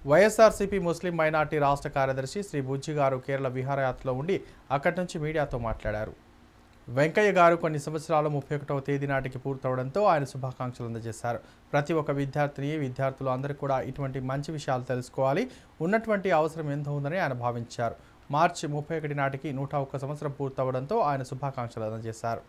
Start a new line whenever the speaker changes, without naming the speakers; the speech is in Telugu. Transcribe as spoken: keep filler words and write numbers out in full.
వైఎస్ఆర్సీపీ ముస్లిం మైనార్టీ రాష్ట్ర కార్యదర్శి శ్రీ బుజ్జి గారు కేరళ విహారయాత్రలో ఉండి అక్కడి నుంచి మీడియాతో మాట్లాడారు. వెంకయ్య గారు కొన్ని సంవత్సరాలు ముప్పై ఒకటవ తేదీ నాటికి పూర్తవడంతో ఆయన శుభాకాంక్షలు అందజేశారు. ప్రతి ఒక్క విద్యార్థిని విద్యార్థులు అందరూ కూడా ఇటువంటి మంచి విషయాలు తెలుసుకోవాలి, ఉన్నటువంటి అవసరం ఎంతో ఉందని ఆయన భావించారు. మార్చి ముప్పై ఒకటి నాటికి నూట ఒక్క సంవత్సరం పూర్తవడంతో ఆయన శుభాకాంక్షలు అందజేశారు.